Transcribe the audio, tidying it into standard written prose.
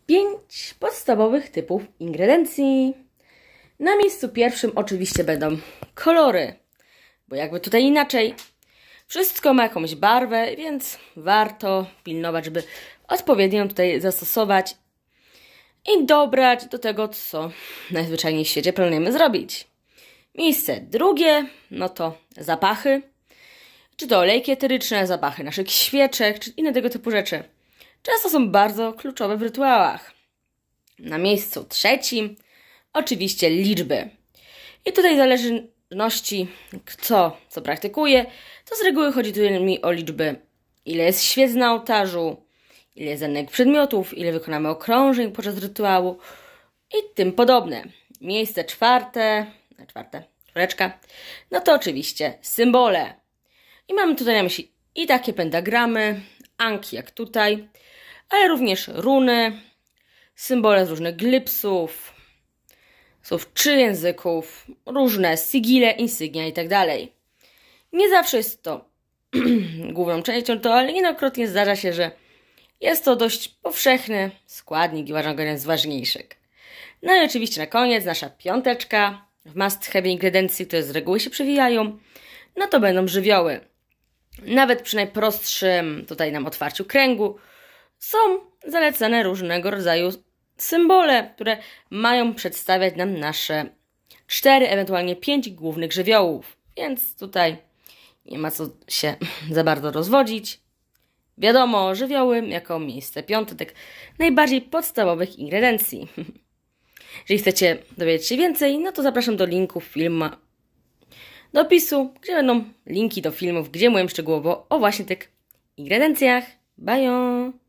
5 podstawowych typów ingrediencji. Na miejscu pierwszym oczywiście będą kolory, bo jakby tutaj inaczej, wszystko ma jakąś barwę, więc warto pilnować, żeby odpowiednio tutaj zastosować i dobrać do tego, co najzwyczajniej w świecie planujemy zrobić. Miejsce drugie, no to zapachy, czy to olejki eteryczne, zapachy naszych świeczek, czy inne tego typu rzeczy. Często są bardzo kluczowe w rytuałach. Na miejscu trzecim oczywiście liczby. I tutaj w zależności co praktykuje, to z reguły chodzi tutaj mi o liczby, ile jest świec na ołtarzu, ile jest danych przedmiotów, ile wykonamy okrążeń podczas rytuału i tym podobne. Miejsce czwóreczka, no to oczywiście symbole. I mamy tutaj na myśli i takie pentagramy, anki jak tutaj, ale również runy, symbole z różnych glipsów, słów czy języków, różne sigile, insygnia i tak dalej. Nie zawsze jest to główną częścią, ale niejednokrotnie zdarza się, że jest to dość powszechny składnik i uważam go jeden z ważniejszych. No i oczywiście na koniec nasza piąteczka w must have ingrediencji, które z reguły się przewijają, no to będą żywioły. Nawet przy najprostszym tutaj nam otwarciu kręgu są zalecane różnego rodzaju symbole, które mają przedstawiać nam nasze 4, ewentualnie 5 głównych żywiołów. Więc tutaj nie ma co się za bardzo rozwodzić. Wiadomo, żywioły jako miejsce piąte, tak najbardziej podstawowych ingrediencji. Jeżeli chcecie dowiedzieć się więcej, no to zapraszam do linków filmu, do opisu, gdzie będą linki do filmów, gdzie mówię szczegółowo o właśnie tych ingrediencjach. Bye!